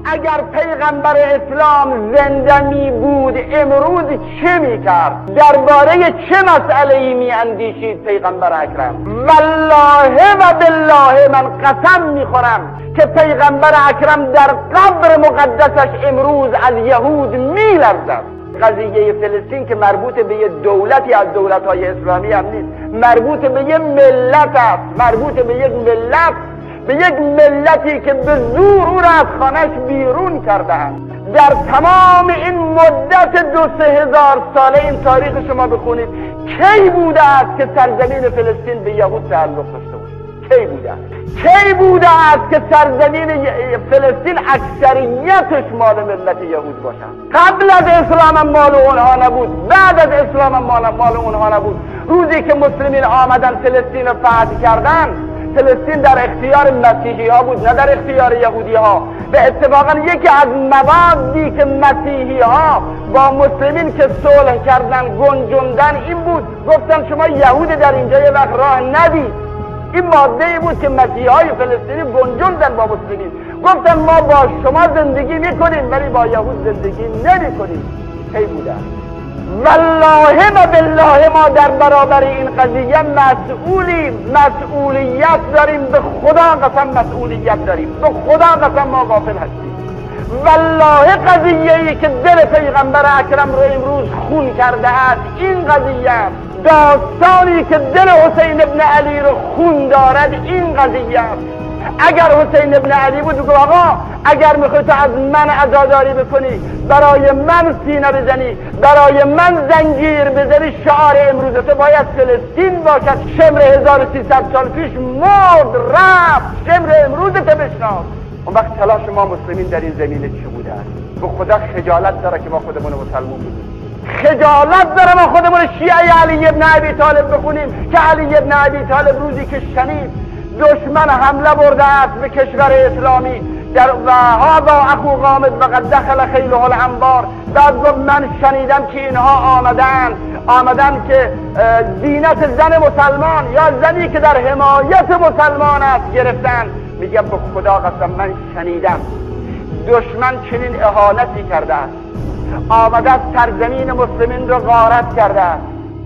اگر پیغمبر اسلام زنده می بود امروز چه می کرد؟ درباره چه مسئله ای می اندیشید پیغمبر اکرم؟ والله و بالله من قسم می خورم که پیغمبر اکرم در قبر مقدسش امروز از یهود می لرزد. قضیه فلسطین که مربوط به یه دولتی از دولت‌های اسلامی هم نیست، مربوط به یه ملت است، مربوط به یک ملت، به یک ملتی که به زور او را از خانه‌اش بیرون کرده‌اند. در تمام این مدت 2-3 هزار ساله این تاریخ شما بخونید کی بوده است که سرزمین فلسطین به یهود تعلق داشته بود؟ کی بوده است؟ کی بوده است که سرزمین فلسطین اکثریتش مال ملت یهود باشند؟ قبل از اسلام هم مال اونها نبود، بعد از اسلام هم مال اونها نبود. روزی که مسلمین آمدن فلسطین رو فتح کردن، فلسطین در اختیار مسیحی ها بود نه در اختیار یهودی ها. به اتفاقا یکی از موادی که مسیحی ها با مسلمین که صلح کردن گنجوندن این بود، گفتن شما یهود در اینجا یه وقت راه ندید. این ماده ای بود که مسیحی های فلسطینی گنجوندن با مسلمین، گفتن ما با شما زندگی میکنیم ولی با یهود زندگی نمیکنیم. کی بوده؟ والله و بالله ما در برابر این قضیه مسئولیت داریم، به خدا قسم مسئولیت داریم، به خدا قسم ما غافل هستیم. والله قضیه ای که دل پیغمبر اکرم رو امروز خون کرده است این قضیه، داستانی که دل حسین ابن علی رو خون دارد این قضیه است. اگر حسین ابن علی بود بگو آقا اگر میخوای تو از من عزاداری بکنی، برای من سینه بزنی، برای من زنجیر بزنی، شعار امروز تو باید فلسطین باشد. شمر 1300 سال پیش مرد رفت، شمر امروز تو بشناس. اون وقت تلاش ما مسلمین در این زمینه چی بوده است؟ به خدا خجالت داره که ما خودمون مسلمان بودیم، خجالت داره ما خودمون شیعه علی ابن ابی طالب بخونیم که علی ابن ابی طالب روزی که شنید دشمن حمله برده است به کشور اسلامی و هذا اخو غامد وقد دخل خیله الانبار، بعد گفت من شنیدم که اینها آمدن که زینت زن مسلمان یا زنی که در حمایت مسلمان است گرفتن. میگه به خدا قسم من شنیدم دشمن چنین اهانتی کرده است، آمده از سرزمین مسلمین رو غارت کرده است،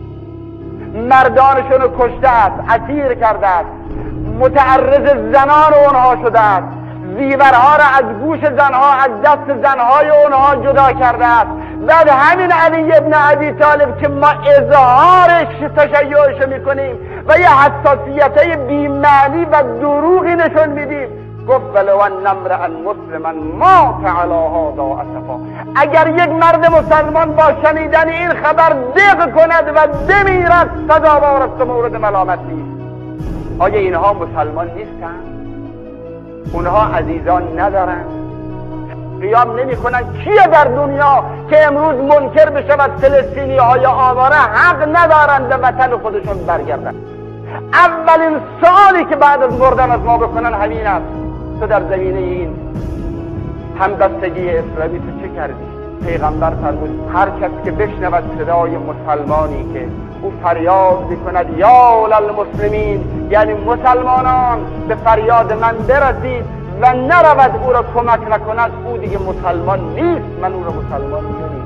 مردانشون رو کشته است، اسیر کرده است، متعرض زنان اونها شده است، زیورها را از گوش زنها، از دست زنهای اونها جدا کرده است. بعد همین علی ابن ابی طالب که ما اظهارش تشیعش میکنیم و یه حساسیتای بی‌معنی و دروغی نشون میدیم، گفت ولو ان امرأ مسلما مات علی هذا اسفا، اگر یک مرد مسلمان با شنیدن این خبر دق کند و بمیرد سزاوار است، مورد ملامت نیست. آیا اینها مسلمان نیستن؟ اونها عزیزان ندارن؟ قیام نمی کنن؟ کیه در دنیا که امروز منکر بشود فلسطینی های آواره حق ندارن به وطن خودشون برگردن؟ اولین سوالی که بعد از مردن از ما بکنن همین است، تو در زمینه این همبستگی اسلامی تو چه کردی؟ پیغمبر فرمود هر کس که بشنود صدای مسلمانی که او فریاد میکند یا للمسلمین، یعنی مسلمانان به فریاد من برسید و نرود او را کمک نکند، او دیگه مسلمان نیست، من او را مسلمان نمی‌دانم.